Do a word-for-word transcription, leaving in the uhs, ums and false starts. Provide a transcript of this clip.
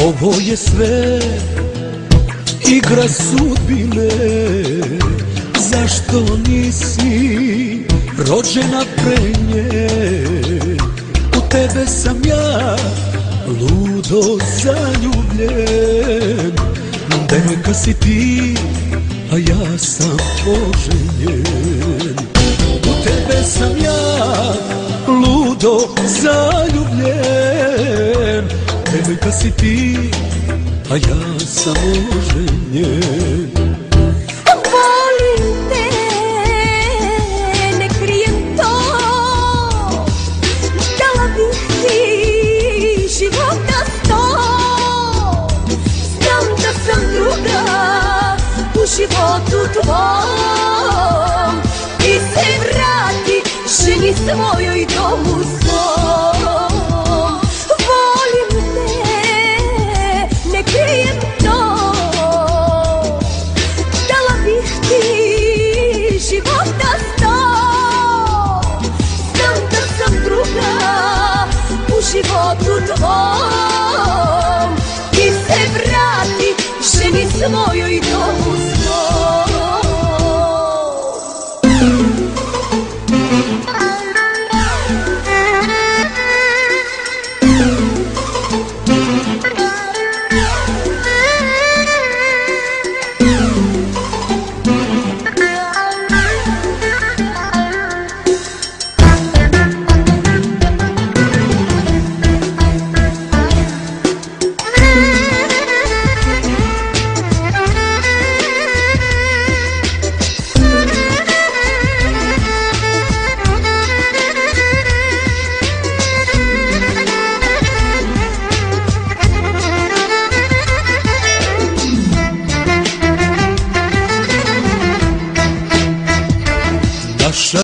Ovo je sve igra sudbine, zašto nisi rođena pre nje? U tebe sam ja ludo zaljubljen, devojka si ti, a ja sam oženjen. U tebe sam ja ludo zaljubljen, devojka si ti, a ja sam oženjen. Volim te, ne krijem to, dala bih ti života sto. Znam da sam druga u životu tvom, ti se vrati ženi svojoj, domu svom. Volim te, ne krijem to, dala bih ti života sto. Znam da sam druga u životu tvom, ti se vrati ženi svojoj,